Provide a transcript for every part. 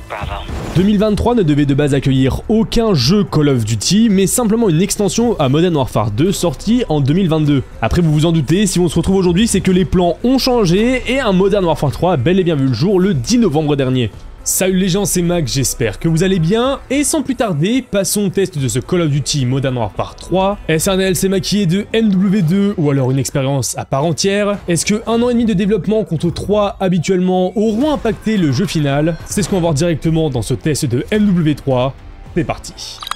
Bravo. 2023 ne devait de base accueillir aucun jeu Call of Duty, mais simplement une extension à Modern Warfare 2 sortie en 2022. Après vous vous en doutez, si on se retrouve aujourd'hui, c'est que les plans ont changé et un Modern Warfare 3 a bel et bien vu le jour le 10 novembre dernier. Salut les gens, c'est Mac, j'espère que vous allez bien, et sans plus tarder, passons au test de ce Call of Duty Modern Warfare 3. Est-ce un DLC maquillé de MW2 ou alors une expérience à part entière? Est-ce que 1 an et demi de développement contre 3 habituellement auront impacté le jeu final? C'est ce qu'on va voir directement dans ce test de MW3, c'est parti.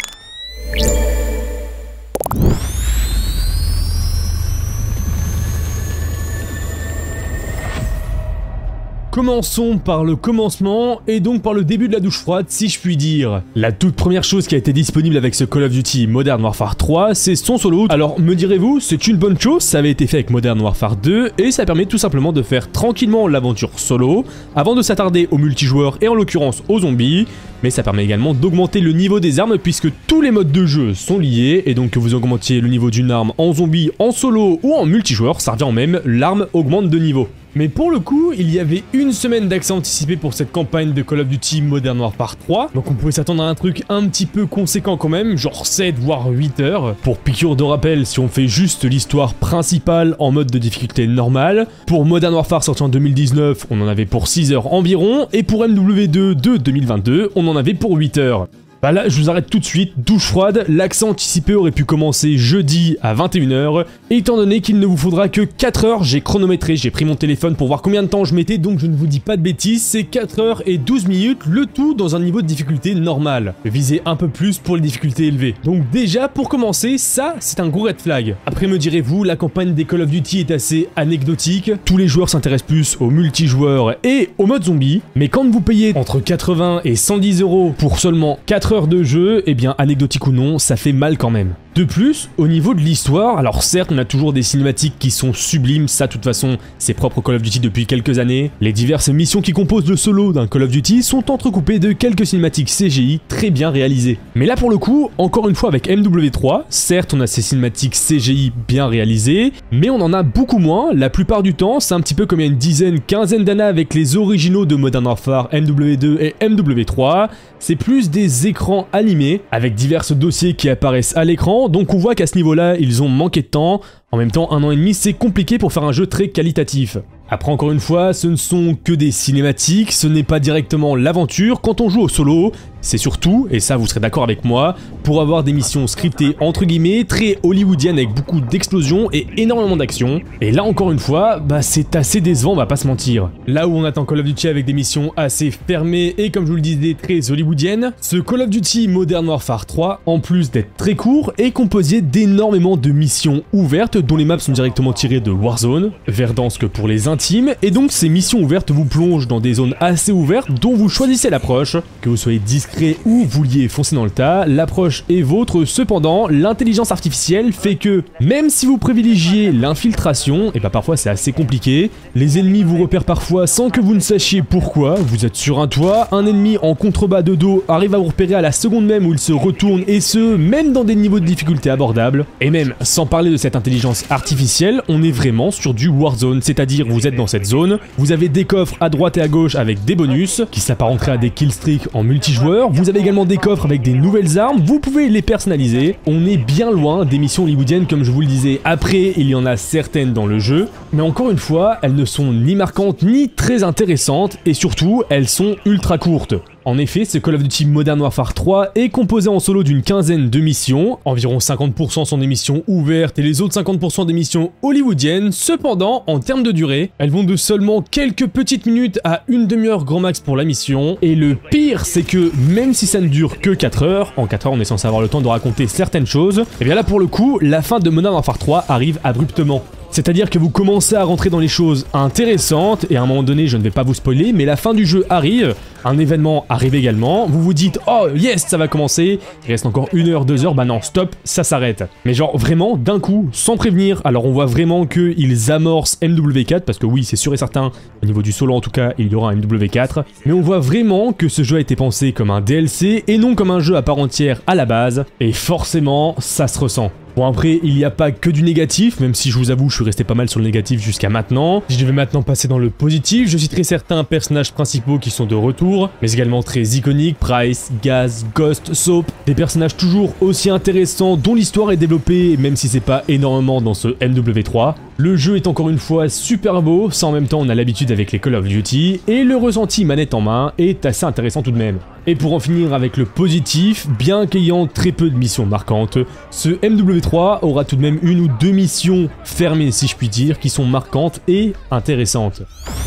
Commençons par le commencement, et donc par le début de la douche froide si je puis dire. La toute première chose qui a été disponible avec ce Call of Duty Modern Warfare 3, c'est son solo. Alors me direz-vous, c'est une bonne chose, ça avait été fait avec Modern Warfare 2, et ça permet tout simplement de faire tranquillement l'aventure solo, avant de s'attarder au multijoueur et en l'occurrence aux zombies, mais ça permet également d'augmenter le niveau des armes puisque tous les modes de jeu sont liés, et donc que vous augmentiez le niveau d'une arme en zombie, en solo ou en multijoueur, ça revient en même, l'arme augmente de niveau. Mais pour le coup, il y avait une semaine d'accès anticipé pour cette campagne de Call of Duty Modern Warfare 3, donc on pouvait s'attendre à un truc un petit peu conséquent quand même, genre 7 voire 8 heures. Pour piqûre de rappel, si on fait juste l'histoire principale en mode de difficulté normale, pour Modern Warfare sorti en 2019, on en avait pour 6 heures environ, et pour MW2 de 2022, on en avait pour 8 heures. Bah là, je vous arrête tout de suite, douche froide, l'accès anticipé aurait pu commencer jeudi à 21 h, et étant donné qu'il ne vous faudra que 4 heures, j'ai chronométré, j'ai pris mon téléphone pour voir combien de temps je mettais, donc je ne vous dis pas de bêtises, c'est 4 heures et 12 minutes, le tout dans un niveau de difficulté normal. Visez un peu plus pour les difficultés élevées. Donc déjà, pour commencer, ça, c'est un gros red flag. Après me direz-vous, la campagne des Call of Duty est assez anecdotique, tous les joueurs s'intéressent plus au multijoueur et au mode zombie, mais quand vous payez entre 80 et 110 € pour seulement 4 heures de jeu, eh bien anecdotique ou non, ça fait mal quand même. De plus, au niveau de l'histoire, alors certes on a toujours des cinématiques qui sont sublimes, ça de toute façon c'est propre au Call of Duty depuis quelques années. Les diverses missions qui composent le solo d'un Call of Duty sont entrecoupées de quelques cinématiques CGI très bien réalisées. Mais là pour le coup, encore une fois avec MW3, certes on a ces cinématiques CGI bien réalisées, mais on en a beaucoup moins, la plupart du temps c'est un petit peu comme il y a une dizaine, quinzaine d'années avec les originaux de Modern Warfare, MW2 et MW3, c'est plus des écrans animés avec divers dossiers qui apparaissent à l'écran. Donc on voit qu'à ce niveau-là, ils ont manqué de temps. En même temps, 1 an et demi, c'est compliqué pour faire un jeu très qualitatif. Après, encore une fois, ce ne sont que des cinématiques, ce n'est pas directement l'aventure. Quand on joue au solo, c'est surtout, et ça vous serez d'accord avec moi, pour avoir des missions scriptées entre guillemets, très hollywoodiennes avec beaucoup d'explosions et énormément d'action. Et là encore une fois, bah c'est assez décevant, on va pas se mentir. Là où on attend Call of Duty avec des missions assez fermées et comme je vous le disais très hollywoodiennes, ce Call of Duty Modern Warfare 3, en plus d'être très court, est composé d'énormément de missions ouvertes dont les maps sont directement tirées de Warzone, Verdansk pour les intimes, et donc ces missions ouvertes vous plongent dans des zones assez ouvertes dont vous choisissez l'approche, que vous soyez discret ou vouliez foncer dans le tas, l'approche est vôtre. Cependant, l'intelligence artificielle fait que, même si vous privilégiez l'infiltration, et bah parfois c'est assez compliqué, les ennemis vous repèrent parfois sans que vous ne sachiez pourquoi, vous êtes sur un toit, un ennemi en contrebas de dos arrive à vous repérer à la seconde même où il se retourne, et ce, même dans des niveaux de difficulté abordables, et même sans parler de cette intelligence artificielle, on est vraiment sur du Warzone, c'est-à-dire vous êtes dans cette zone, vous avez des coffres à droite et à gauche avec des bonus, qui s'apparenteraient à des killstreaks en multijoueur, vous avez également des coffres avec des nouvelles armes, vous pouvez les personnaliser, on est bien loin des missions hollywoodiennes comme je vous le disais. Après, il y en a certaines dans le jeu, mais encore une fois, elles ne sont ni marquantes ni très intéressantes, et surtout, elles sont ultra courtes. En effet, ce Call of Duty Modern Warfare 3 est composé en solo d'une quinzaine de missions, environ 50% sont des missions ouvertes et les autres 50% des missions hollywoodiennes. Cependant, en termes de durée, elles vont de seulement quelques petites minutes à une demi-heure grand max pour la mission, et le pire c'est que même si ça ne dure que 4 heures, en 4 heures on est censé avoir le temps de raconter certaines choses, et bien là pour le coup, la fin de Modern Warfare 3 arrive abruptement. C'est-à-dire que vous commencez à rentrer dans les choses intéressantes, et à un moment donné, je ne vais pas vous spoiler, mais la fin du jeu arrive, un événement arrive également, vous vous dites « Oh yes, ça va commencer !» Il reste encore 1 heure, 2 heures, bah non, stop, ça s'arrête. Mais genre vraiment, d'un coup, sans prévenir, alors on voit vraiment qu'ils amorcent MW4, parce que oui, c'est sûr et certain, au niveau du solo en tout cas, il y aura un MW4, mais on voit vraiment que ce jeu a été pensé comme un DLC, et non comme un jeu à part entière à la base, et forcément, ça se ressent. Bon après, il n'y a pas que du négatif, même si je vous avoue, je suis resté pas mal sur le négatif jusqu'à maintenant. Je vais maintenant passer dans le positif, je citerai certains personnages principaux qui sont de retour, mais également très iconiques, Price, Gaz, Ghost, Soap, des personnages toujours aussi intéressants dont l'histoire est développée, même si c'est pas énormément dans ce MW3. Le jeu est encore une fois super beau, ça en même temps on a l'habitude avec les Call of Duty, et le ressenti manette en main est assez intéressant tout de même. Et pour en finir avec le positif, bien qu'ayant très peu de missions marquantes, ce MW3 aura tout de même une ou deux missions fermées si je puis dire, qui sont marquantes et intéressantes.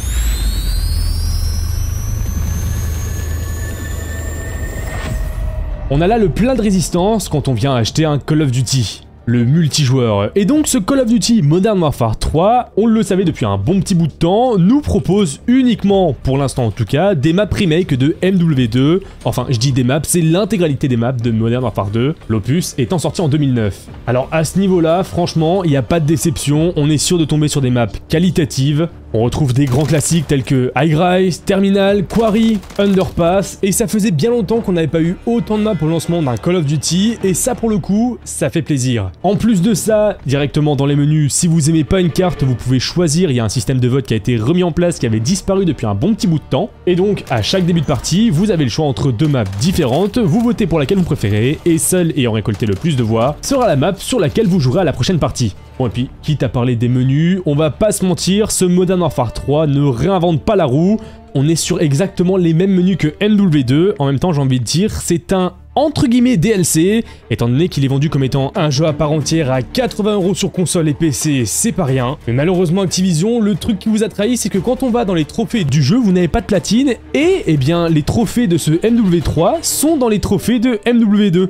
On a là le plein de résistance quand on vient acheter un Call of Duty. Le multijoueur. Et donc ce Call of Duty Modern Warfare 3, on le savait depuis un bon petit bout de temps, nous propose uniquement, pour l'instant en tout cas, des maps remake de MW2. Enfin, je dis des maps, c'est l'intégralité des maps de Modern Warfare 2, l'opus étant sorti en 2009. Alors à ce niveau-là, franchement, il n'y a pas de déception, on est sûr de tomber sur des maps qualitatives. On retrouve des grands classiques tels que High Rise, Terminal, Quarry, Underpass, et ça faisait bien longtemps qu'on n'avait pas eu autant de maps au lancement d'un Call of Duty, et ça pour le coup, ça fait plaisir. En plus de ça, directement dans les menus, si vous aimez pas une carte, vous pouvez choisir, il y a un système de vote qui a été remis en place, qui avait disparu depuis un bon petit bout de temps, et donc à chaque début de partie, vous avez le choix entre deux maps différentes, vous votez pour laquelle vous préférez, et seul ayant récolté le plus de voix, sera la map sur laquelle vous jouerez à la prochaine partie. Bon et puis, quitte à parler des menus, on va pas se mentir, ce Modern Warfare 3 ne réinvente pas la roue, on est sur exactement les mêmes menus que MW2, en même temps j'ai envie de dire, c'est un entre guillemets DLC, étant donné qu'il est vendu comme étant un jeu à part entière à 80 € sur console et PC, c'est pas rien. Mais malheureusement Activision, le truc qui vous a trahi, c'est que quand on va dans les trophées du jeu, vous n'avez pas de platine, et eh bien les trophées de ce MW3 sont dans les trophées de MW2.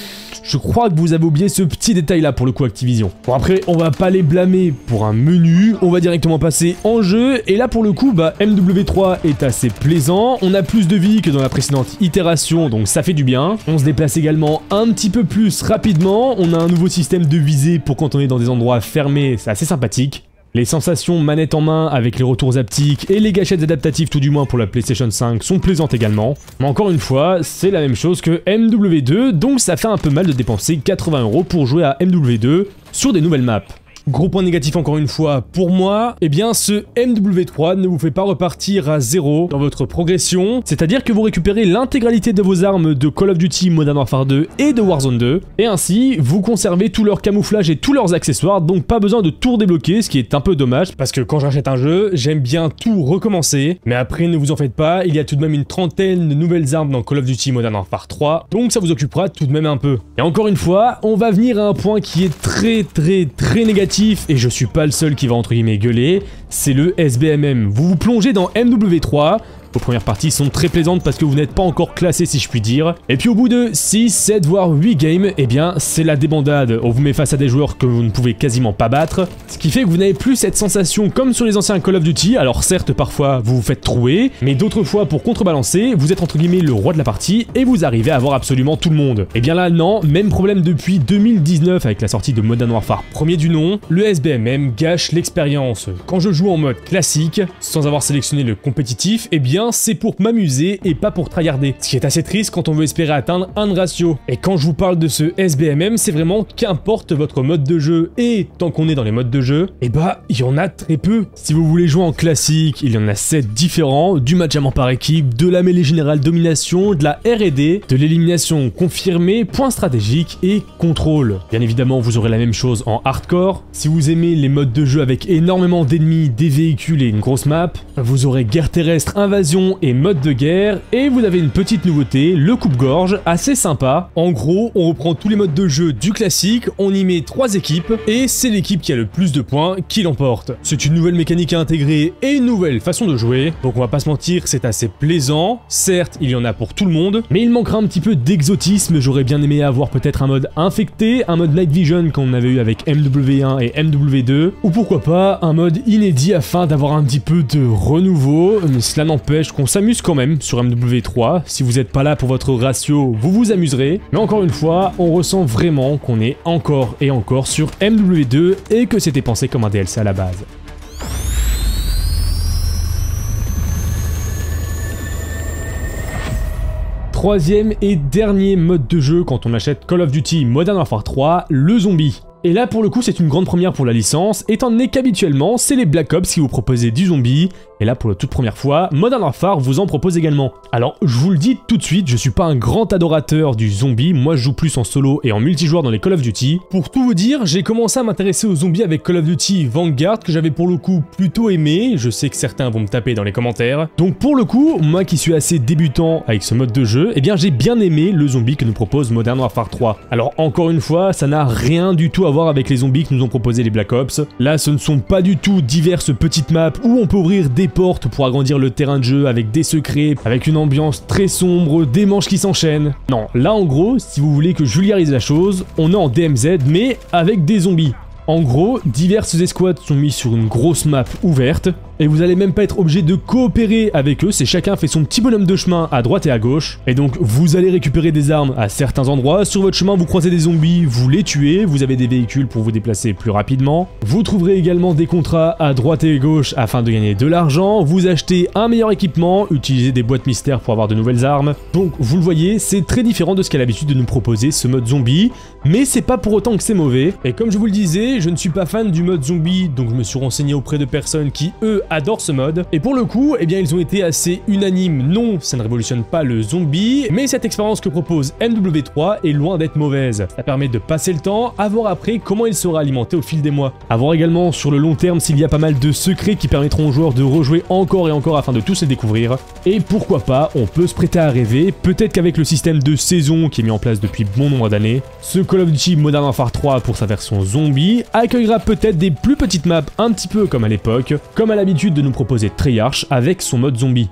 Je crois que vous avez oublié ce petit détail là pour le coup Activision. Bon après, on va pas les blâmer pour un menu, on va directement passer en jeu, et là pour le coup, bah MW3 est assez plaisant, on a plus de vie que dans la précédente itération, donc ça fait du bien. On se déplace également un petit peu plus rapidement, on a un nouveau système de visée pour quand on est dans des endroits fermés, c'est assez sympathique. Les sensations manette en main avec les retours haptiques et les gâchettes adaptatives tout du moins pour la PlayStation 5 sont plaisantes également. Mais encore une fois, c'est la même chose que MW2, donc ça fait un peu mal de dépenser 80 € pour jouer à MW2 sur des nouvelles maps. Gros point négatif encore une fois, pour moi, eh bien ce MW3 ne vous fait pas repartir à zéro dans votre progression, c'est-à-dire que vous récupérez l'intégralité de vos armes de Call of Duty Modern Warfare 2 et de Warzone 2, et ainsi vous conservez tout leur camouflage et tous leurs accessoires, donc pas besoin de tout redébloquer, ce qui est un peu dommage, parce que quand j'achète un jeu, j'aime bien tout recommencer, mais après ne vous en faites pas, il y a tout de même une trentaine de nouvelles armes dans Call of Duty Modern Warfare 3, donc ça vous occupera tout de même un peu. Et encore une fois, on va venir à un point qui est très négatif, et je suis pas le seul qui va entre guillemets gueuler, c'est le SBMM. Vous vous plongez dans MW3, vos premières parties sont très plaisantes parce que vous n'êtes pas encore classé si je puis dire, et puis au bout de 6, 7 voire 8 games, eh bien c'est la débandade, on vous met face à des joueurs que vous ne pouvez quasiment pas battre, ce qui fait que vous n'avez plus cette sensation comme sur les anciens Call of Duty, alors certes parfois vous vous faites trouer, mais d'autres fois pour contrebalancer, vous êtes entre guillemets le roi de la partie et vous arrivez à avoir absolument tout le monde. Et bien là non, même problème depuis 2019 avec la sortie de Modern Warfare premier du nom, le SBMM gâche l'expérience. Quand je joue en mode classique, sans avoir sélectionné le compétitif, eh bien c'est pour m'amuser et pas pour tryharder. Ce qui est assez triste quand on veut espérer atteindre un ratio. Et quand je vous parle de ce SBMM, c'est vraiment qu'importe votre mode de jeu, et tant qu'on est dans les modes de jeu, eh bah il y en a très peu. Si vous voulez jouer en classique, il y en a 7 différents, du match à mort par équipe, de la mêlée générale domination, de la R&D, de l'élimination confirmée, point stratégique et contrôle. Bien évidemment vous aurez la même chose en hardcore. Si vous aimez les modes de jeu avec énormément d'ennemis, des véhicules et une grosse map, vous aurez guerre terrestre, invasion et mode de guerre, et vous avez une petite nouveauté, le coupe-gorge, assez sympa. En gros, on reprend tous les modes de jeu du classique, on y met 3 équipes, et c'est l'équipe qui a le plus de points qui l'emporte. C'est une nouvelle mécanique à intégrer et une nouvelle façon de jouer, donc on va pas se mentir, c'est assez plaisant. Certes, il y en a pour tout le monde, mais il manquera un petit peu d'exotisme. J'aurais bien aimé avoir peut-être un mode infecté, un mode night vision comme on avait eu avec MW1 et MW2, ou pourquoi pas un mode inédit afin d'avoir un petit peu de renouveau, mais cela n'empêche qu'on s'amuse quand même sur MW3. Si vous n'êtes pas là pour votre ratio, vous vous amuserez. Mais encore une fois, on ressent vraiment qu'on est encore et encore sur MW2 et que c'était pensé comme un DLC à la base. Troisième et dernier mode de jeu quand on achète Call of Duty Modern Warfare 3, le zombie. Et là pour le coup c'est une grande première pour la licence, étant donné qu'habituellement c'est les Black Ops qui vous proposaient du zombie, et là pour la toute première fois, Modern Warfare vous en propose également. Alors je vous le dis tout de suite, je suis pas un grand adorateur du zombie, moi je joue plus en solo et en multijoueur dans les Call of Duty. Pour tout vous dire, j'ai commencé à m'intéresser aux zombies avec Call of Duty Vanguard que j'avais pour le coup plutôt aimé, je sais que certains vont me taper dans les commentaires. Donc pour le coup, moi qui suis assez débutant avec ce mode de jeu, eh bien j'ai bien aimé le zombie que nous propose Modern Warfare 3. Alors encore une fois, ça n'a rien du tout à voir avec les zombies que nous ont proposé les Black Ops. Là ce ne sont pas du tout diverses petites maps où on peut ouvrir des portes pour agrandir le terrain de jeu avec des secrets, avec une ambiance très sombre, des manches qui s'enchaînent. Non, là en gros, si vous voulez que je vulgarise la chose, on est en DMZ mais avec des zombies. En gros, diverses escouades sont mises sur une grosse map ouverte, et vous allez même pas être obligé de coopérer avec eux, c'est chacun fait son petit bonhomme de chemin à droite et à gauche, et donc vous allez récupérer des armes à certains endroits, sur votre chemin vous croisez des zombies, vous les tuez, vous avez des véhicules pour vous déplacer plus rapidement, vous trouverez également des contrats à droite et à gauche afin de gagner de l'argent, vous achetez un meilleur équipement, utilisez des boîtes mystères pour avoir de nouvelles armes, donc vous le voyez, c'est très différent de ce qu'a l'habitude de nous proposer ce mode zombie, mais c'est pas pour autant que c'est mauvais, et comme je vous le disais, je ne suis pas fan du mode zombie, donc je me suis renseigné auprès de personnes qui, eux, adorent ce mode. Et pour le coup, eh bien, ils ont été assez unanimes. Non, ça ne révolutionne pas le zombie, mais cette expérience que propose MW3 est loin d'être mauvaise. Ça permet de passer le temps, à voir après comment il sera alimenté au fil des mois. À voir également sur le long terme s'il y a pas mal de secrets qui permettront aux joueurs de rejouer encore et encore afin de tous les découvrir. Et pourquoi pas, on peut se prêter à rêver, peut-être qu'avec le système de saison qui est mis en place depuis bon nombre d'années, ce Call of Duty Modern Warfare 3 pour sa version zombie accueillera peut-être des plus petites maps un petit peu comme à l'époque, comme à l'habitude de nous proposer Treyarch avec son mode zombie.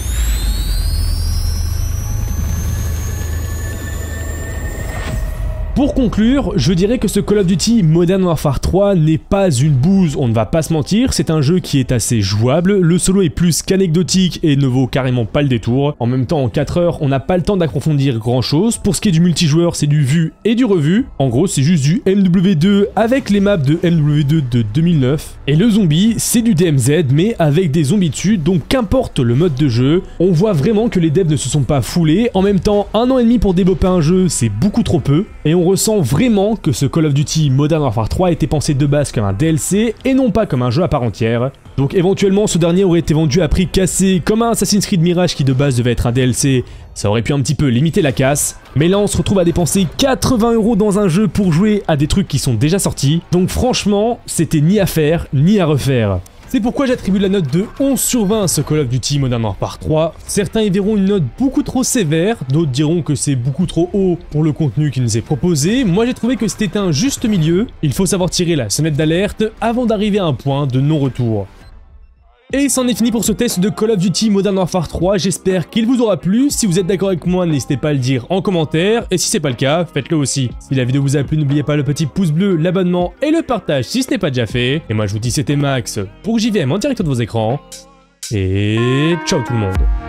Pour conclure, je dirais que ce Call of Duty Modern Warfare 3 n'est pas une bouse, on ne va pas se mentir, c'est un jeu qui est assez jouable, le solo est plus qu'anecdotique et ne vaut carrément pas le détour. En même temps, en 4 heures, on n'a pas le temps d'approfondir grand chose, pour ce qui est du multijoueur, c'est du vu et du revu. En gros, c'est juste du MW2 avec les maps de MW2 de 2009. Et le zombie, c'est du DMZ, mais avec des zombies dessus, donc qu'importe le mode de jeu, on voit vraiment que les devs ne se sont pas foulés. En même temps, 1 an et demi pour développer un jeu, c'est beaucoup trop peu, et on ressent vraiment que ce Call of Duty Modern Warfare 3 a été pensé de base comme un DLC et non pas comme un jeu à part entière. Donc éventuellement ce dernier aurait été vendu à prix cassé comme un Assassin's Creed Mirage qui de base devait être un DLC, ça aurait pu un petit peu limiter la casse. Mais là on se retrouve à dépenser 80 € dans un jeu pour jouer à des trucs qui sont déjà sortis. Donc franchement c'était ni à faire ni à refaire. C'est pourquoi j'attribue la note de 11 sur 20 à ce Call of Duty Modern Warfare 3. Certains y verront une note beaucoup trop sévère, d'autres diront que c'est beaucoup trop haut pour le contenu qui nous est proposé. Moi j'ai trouvé que c'était un juste milieu, il faut savoir tirer la sonnette d'alerte avant d'arriver à un point de non-retour. Et c'en est fini pour ce test de Call of Duty Modern Warfare 3, j'espère qu'il vous aura plu. Si vous êtes d'accord avec moi, n'hésitez pas à le dire en commentaire, et si c'est pas le cas, faites-le aussi. Si la vidéo vous a plu, n'oubliez pas le petit pouce bleu, l'abonnement et le partage si ce n'est pas déjà fait. Et moi je vous dis c'était Max pour JVM en direct de vos écrans, et ciao tout le monde.